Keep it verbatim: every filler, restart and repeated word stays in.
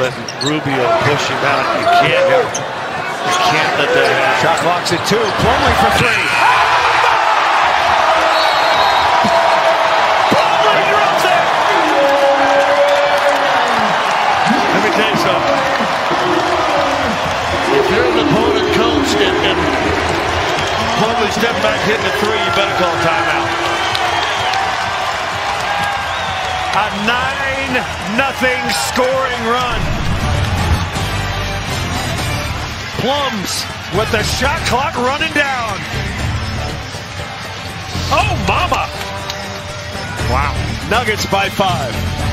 letting Rubio push him out. You can't, yeah. you can't let that happen. Shot clock's at two. Plumlee for three. Plumlee drops it. Let me tell you something. If you're an opponent coach and, and Plumlee step back hitting the three, you better call timeout. A nine nothing scoring run. Plums with the shot clock running down. Oh, mama. Wow. Nuggets by five.